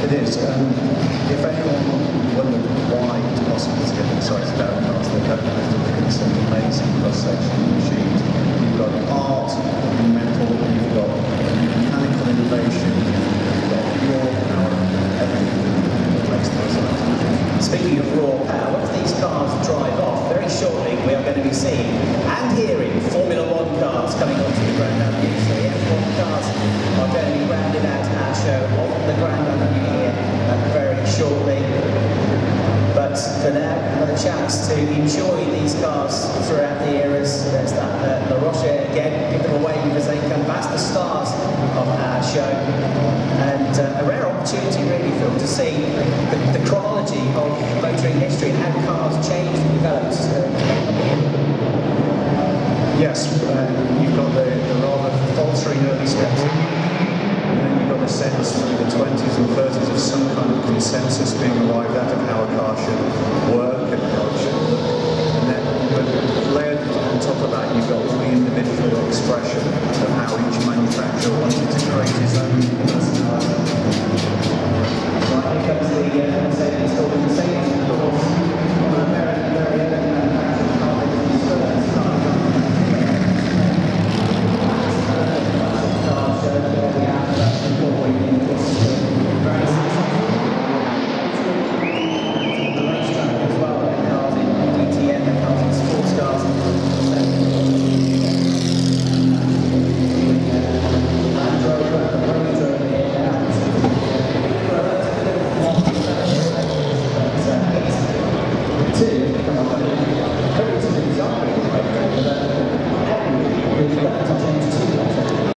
It is. If anyone wondered why it's possible to get excited about cars, they're going to look at some amazing cross-section machines. You've got art in metal, you've got mechanical innovation, you've got raw power, everything that makes those items. Speaking of raw power, once these cars drive off, very shortly we are going to be seeing and hearing Formula One cars coming onto the Grand Prix. The F1 cars are going to be rounded out our show on the Grand Prix here very shortly. But for now, another chance to enjoy these cars throughout the eras. There's that La Roche again, give them a wave as they come past the stars of our show. And a rare opportunity really, Phil, to see the chronology of motoring history and how cars changed and developed. Yes, you've got the rather faltering early steps, and then you've got a sense through the 20s and 30s of some kind of consensus being arrived at of how a car should work and how it should look. And then, but layered on top of that, you've got all the individual expression of how each manufacturer wanted to create his own